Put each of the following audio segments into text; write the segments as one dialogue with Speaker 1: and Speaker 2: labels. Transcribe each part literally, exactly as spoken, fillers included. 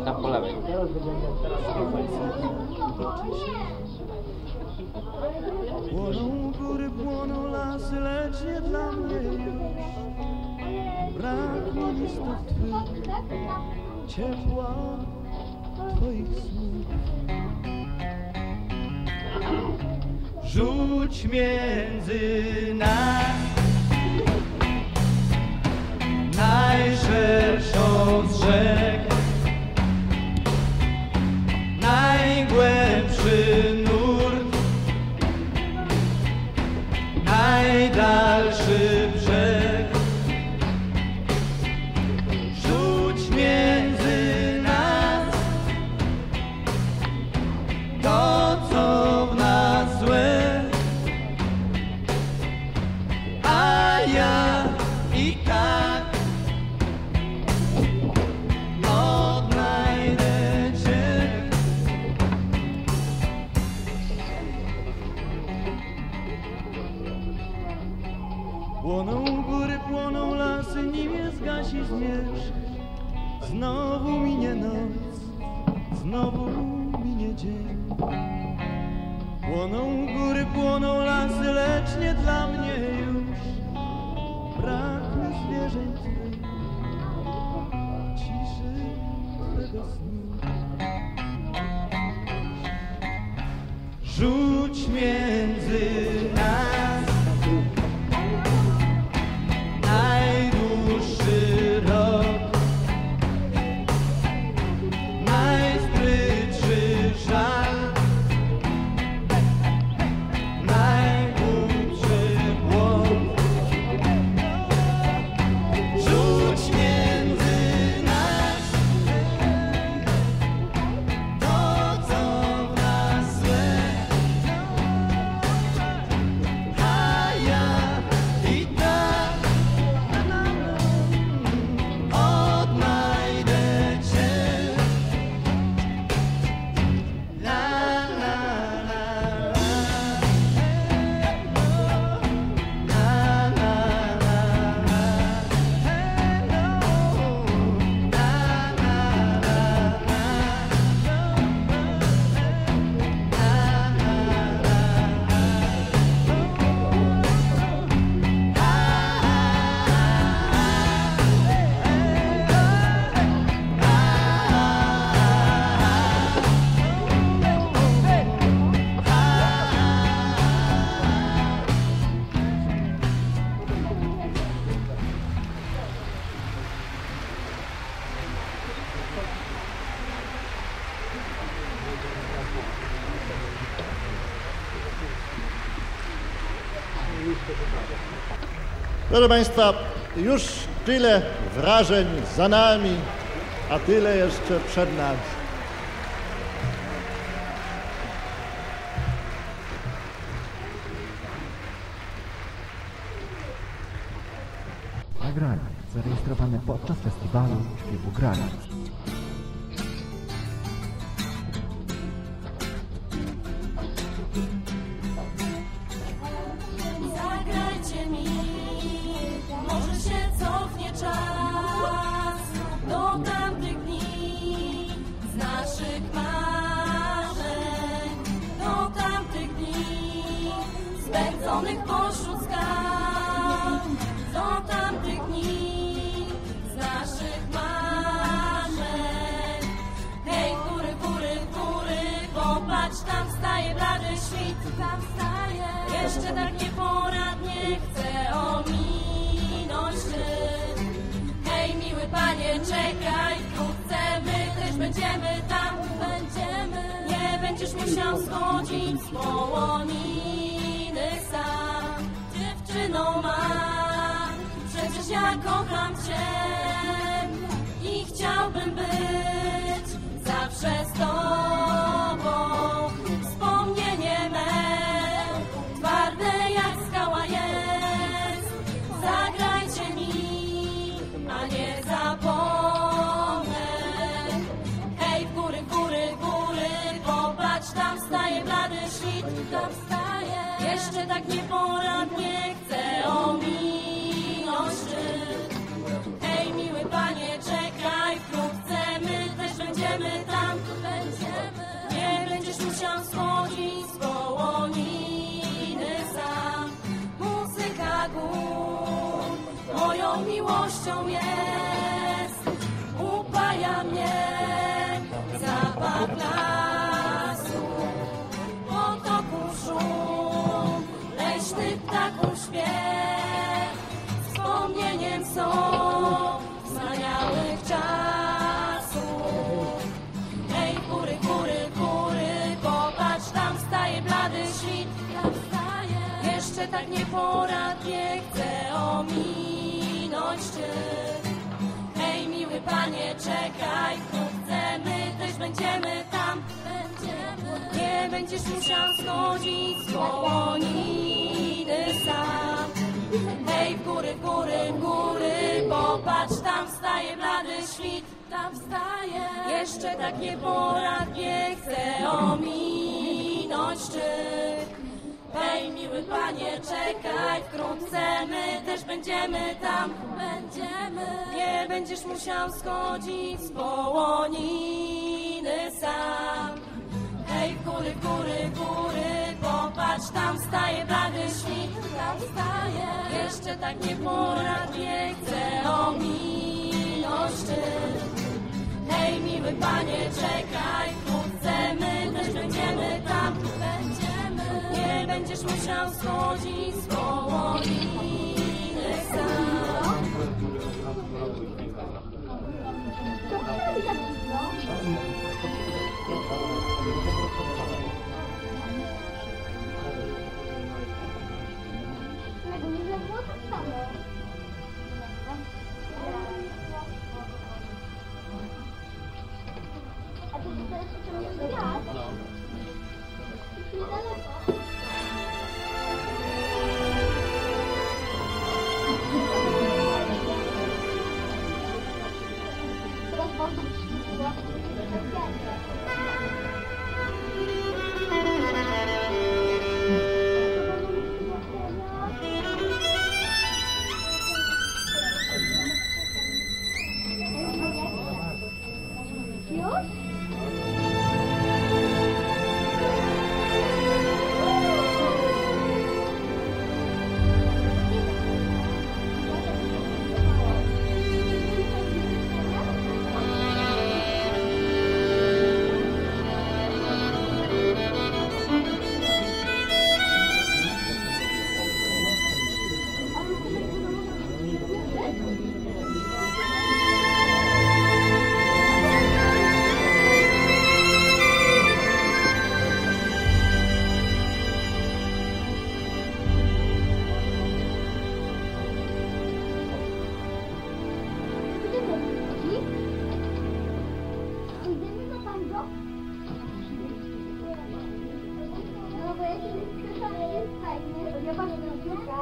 Speaker 1: Tam po lewej.
Speaker 2: Płoną góry, płoną lasy, lecz nie dla mnie już. Brak mi listów twych, ciepła twoich snów. Rzuć między nas najszerszą z rzek, najgłębszy nurt, najdalszy brzeg. Rzuć między nas to, co w nas złe, a ja i tak odnajdę cię. Płoną góry, płoną lasy, nim je zgasi zmierzch. Znowu minie noc, znowu minie dzień. Płoną góry, płoną lasy, lecz nie dla mnie już. Brak mi zwierzeń twych, ciszy twego snu. Rzuć między nas najdłuższy rok, najzbrytszy żal, najgłupszy błąd. Rzuć między nas to, co w nas złe, a ja i tak odnajdę cię. La, la, la, la, la, la, la.
Speaker 3: Proszę Państwa, już tyle wrażeń za nami, a tyle jeszcze przed nami.
Speaker 4: Nagranie zarejestrowane podczas festiwalu śpiewu granic.
Speaker 5: Zagrajcie mi, może się cofnie czas do tamtych dni z naszych marzeń, do tamtych dni spędzonych pośród skał, do tamtych dni z naszych marzeń. Hej, góry, góry, góry, popatrz, tam staje blady świt, tam staje. Jeszcze tak nieporadnie chcę ominąć szczyt. Hej, miły panie, czekaj, wkrótce my też będziemy tam, będziemy. Nie będziesz musiał schodzić z połoniny sam. Dziewczyno ma, przecież ja kocham cię i chciałbym być zawsze z tobą. Wspomnienie me twarde jak skała jest. Zagrajcie mi, a nie zapomnę. Hej, w góry, w góry, w góry, popatrz, tam staje blady świt, tam staje. Jeszcze tak nieporadnie chcę ominąć szczyt. Hej, miły panie, czekaj, wkrótce my też będziemy moją miłością jest. Upaja mnie zapach lasu, potoku szum, leśnych ptaków śpiew, wspomnieniem są wspaniałych czasów. Hej, góry, góry, góry, popatrz, tam wstaje blady świt, tam wstaje. Jeszcze tak nieporadnie chcę ominąć szczyt. Hej, miły panie, czekaj, wkrótce my też będziemy tam. Będziemy. Nie będziesz musiał schodzić z Wołoniny sam. Hej, w góry, w góry, w góry, popatrz, tam wstaje blady świt, tam wstaje. Jeszcze tak nieporadnie chcę ominąć szczyt. Hej, miły panie, czekaj, wkrótce my też będziemy tam. Będziemy. Nie będziesz musiał schodzić z Wołoniny sam. Hej, w góry, w góry, w góry, popatrz, tam wstaje blady świt, tam wstaje. Jeszcze tak nieporadnie chcę ominąć szczyt. Hej, miły panie, czekaj, wkrótce my też będziemy tam. Będziemy. Nie będziesz musiał schodzić z Wołoniny sam.
Speaker 1: A to teraz ciągnie gwiazd? Niedaleko. Teraz bardzo przyszło. Już? Pójdziemy do Pango? No bo ja się słyszałem, jest fajnie. Ja pamiętam kilka.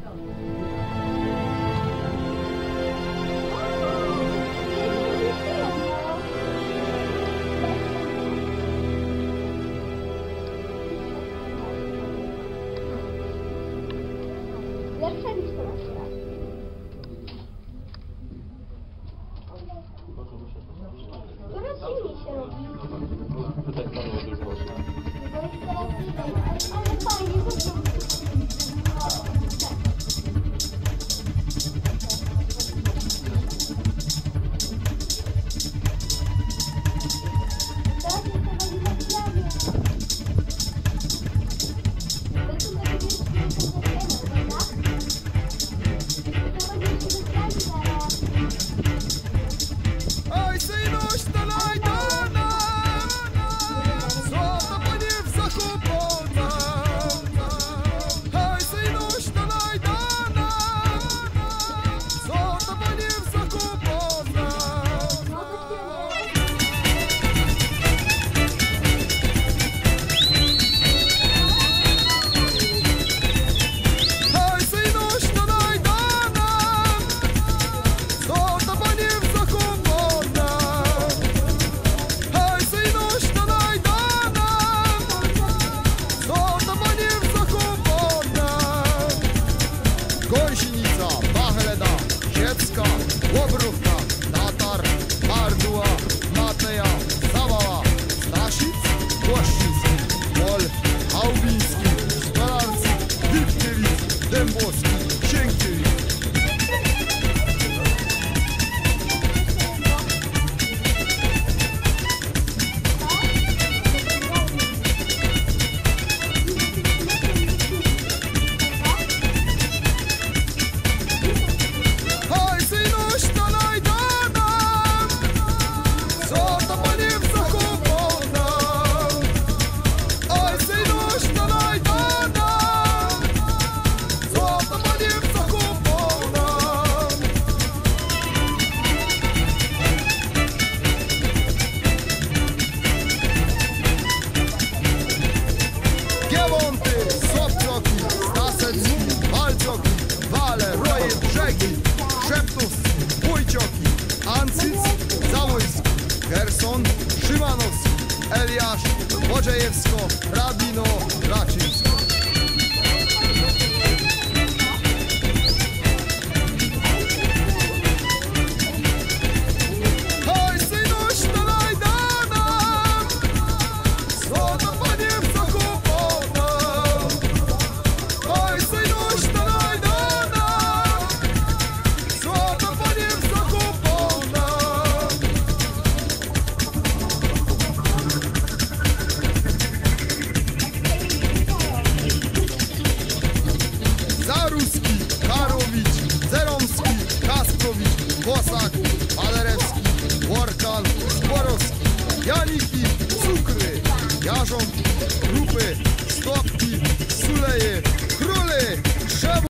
Speaker 1: Jak przebić to raz raz? Coraz zimniej się robi.
Speaker 6: Tutaj panu dużo osób.
Speaker 1: Bo jest coraz zimniej, ale, ale fajnie, bo to... Teraz jest to robi na prawie. Bo tu będzie mieć prawda? To robi się bez zaraz.
Speaker 7: Oj, synuś, to laj do nas! Co Eliasz, Bodziejewsko, Rabino, Raczyńsko. Hoj, synuś, dawaj do nam, złoto panie w Zakopane. Hoj, synuś, dawaj do nam, złoto panie w Zakopane. Zaruski, Karowicz, Zeromski, Kasprowicz, Bosak, Paderewski, Workal, Sporowski, Janiki, Cukry, Jarząb, Grupy, Stopki, Suleje,